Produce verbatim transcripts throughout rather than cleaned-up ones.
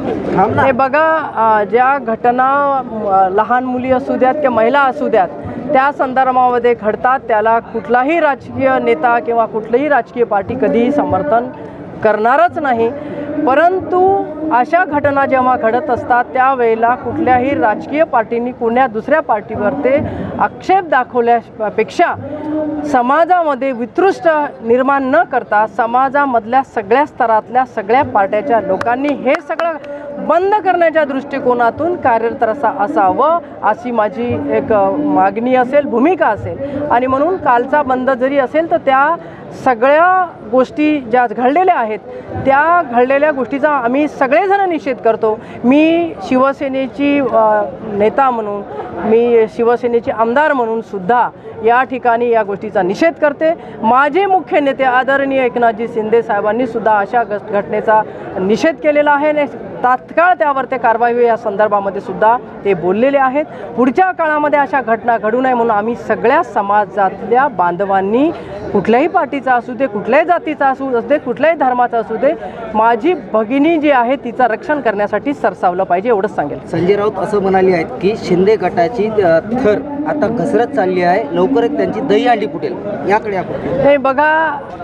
हे बघा, ज्या घटना लहान मुली असू द्यात किंवा महिला असू द्यात त्या संदर्भामध्ये घडतात त्याला कुठलाही राजकीय नेता किंवा कुठलीही राजकीय पार्टी कधीही समर्थन करणारच नाही। परंतु अशा घटना जेव्हा घडत असतात त्यावेळेला कुठल्याही राजकीय पार्टींनी कुण्या दुसऱ्या पार्टीवर ते आक्षेप दाखवल्यापेक्षा समाजामध्ये वितृष्ट निर्माण न करता समाजामधल्या सगळ्या स्तरातल्या सगळ्या पार्ट्याच्या लोकांनी हे सगळं बंद करण्याच्या दृष्टिकोनातून कार्यरत असा असावं अशी माझी एक मागणी असेल, भूमिका असेल। आणि म्हणून कालचा बंद जरी असेल तर त्या सगळ्या गोष्टी ज्या घडलेल्या आहेत त्या घडलेल्या गोष्टीचा आम्ही सगळेजण निषेध करतो। मी शिवसेनेची नेता म्हणून, मी शिवसेनेचे आमदार म्हणून सुद्धा या ठिकाणी या गोष्टीचा निषेध करते। माझे मुख्य नेते आदरणीय एकनाथजी शिंदे साहेबांनी सुद्धा अशा घटनेचा निषेध केलेला आहे आणि तात्काळ त्यावर ते कारवाई या संदर्भामध्ये सुद्धा ते बोललेले आहेत। पुढच्या काळामध्ये अशा घटना घडू नये म्हणून आम्ही सगळ्या समाजातल्या बांधवांनी, कुठल्याही पार्टीचा असू दे, कुठल्याही जातीचा असू दे, कुठल्याही धर्माचा असू दे, माझी भगिनी जी आहे तिचं रक्षण करण्यासाठी सरसावलं पाहिजे एवढंच सांगेल। संजय राऊत असं म्हणाले आहेत की शिंदे गटाची थर आता घसरत चालली आहे, लवकरच त्यांची दहीहंडी फुटेल, याकडे आपण हे बघा,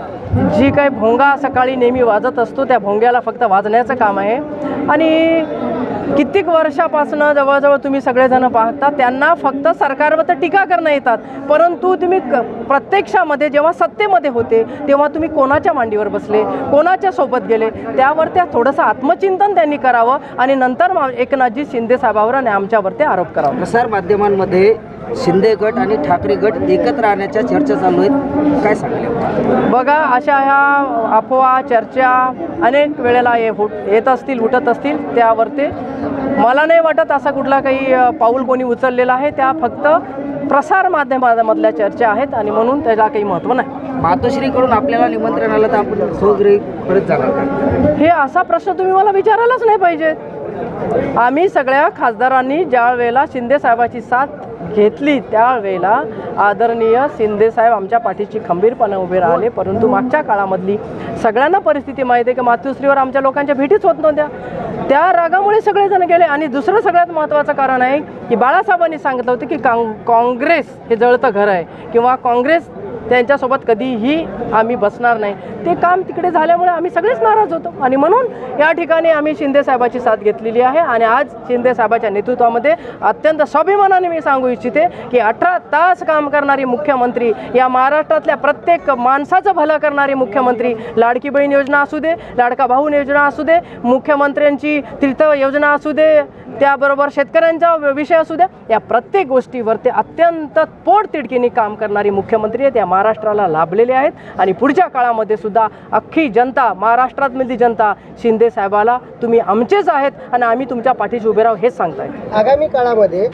जी काही भोंगा सकाळी नेहमी वाजत असतो त्या भोंग्याला फक्त वाजण्याचं काम आहे। आणि कित्येक वर्षापासून जवळजवळ तुम्ही सगळेजण पाहता त्यांना फक्त सरकारवर तर टीका करणं येतात, परंतु तुम्ही प्रत्यक्षामध्ये जेव्हा सत्तेमध्ये होते तेव्हा तुम्ही कोणाच्या मांडीवर बसले, कोणाच्या सोबत गेले, त्यावर त्या थोडंसं आत्मचिंतन त्यांनी करावं आणि नंतर एकनाथजी शिंदे साहेबांवर आणि आमच्यावर ते आरोप करावा। प्रसार माध्यमांमध्ये शिंदे गट आणि ठाकरे गट एकत्र राहण्याच्या चर्चा चालू आहेत, काय सांगले? बघा, अशा ह्या अफवा चर्चा अनेक वेळेला येत असतील, उठत असतील, त्यावर ते मला नाही वाटत असा कुठला काही पाऊल कोणी उचललेला आहे। त्या फक्त प्रसार माध्यमामधल्या चर्चा आहेत आणि म्हणून त्याला काही महत्त्व नाही। मातोश्रीकडून आपल्याला निमंत्रण आलं तर आपण सोगरी परत जाणार का? हे असा प्रश्न तुम्ही मला विचारायलाच नाही पाहिजे। आम्ही सगळ्या खासदारांनी ज्या वेळेला शिंदे साहेबाची साथ घेतली त्यावेळेला आदरणीय शिंदे साहेब आमच्या पाठीशी खंबीरपणे उभे राहिले, परंतु मागच्या काळामधली सगळ्यांना परिस्थिती माहिती आहे की मातोश्रीवर आमच्या लोकांच्या भेटीच होत नव्हत्या, त्या रागामुळे सगळेजण गेले। आणि दुसरं सगळ्यात महत्त्वाचं कारण आहे की बाळासाहेबांनी सांगितलं होतं की काँग्रेस हे जळतं घर आहे किंवा काँग्रेस त्यांच्यासोबत कधीही आम्ही बसणार नाही। ते काम तिकडे झाल्यामुळे आम्ही सगळेच नाराज होतो आणि म्हणून या ठिकाणी आम्ही शिंदे साहेबाची साथ घेतलेली आहे। आणि आज शिंदे साहेबाच्या नेतृत्वामध्ये अत्यंत स्वाभिमानाने मी सांगू इच्छिते की अठरा तास काम करणारी मुख्यमंत्री, या महाराष्ट्रातल्या प्रत्येक माणसाचं भलं करणारी मुख्यमंत्री, लाडकी बहीण योजना असू दे, लाडका भाऊ योजना असू दे, मुख्यमंत्र्यांची तीर्थ योजना असू दे, त्याबरोबर शेतकऱ्यांचा विषय असू द्या, या प्रत्येक गोष्टीवर ते अत्यंत पोटतिडकीने काम करणारी मुख्यमंत्री आहेत, या महाराष्ट्राला लाभलेले आहेत। आणि पुढच्या काळामध्ये सुद्धा अख्खी जनता, महाराष्ट्रातली जनता शिंदे साहेबाला तुम्ही आमचेच आहेत आणि आम्ही तुमच्या पाठीशी उभे राहू हेच सांगताय। आगामी काळामध्ये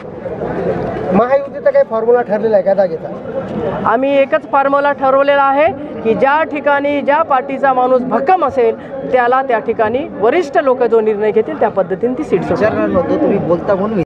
महायुतीचा काही फॉर्म्युला ठरलेला आहे का जागेचा? आम्ही एकच फॉर्म्युला ठरवलेला आहे की ज्या ठिकाणी ज्या पार्टीचा माणूस भक्कम असेल त्याला त्या ठिकाणी वरिष्ठ लोक जो निर्णय घेतील त्या पद्धतीने ती सीट सोडणार। तुम्ही बोलता म्हणून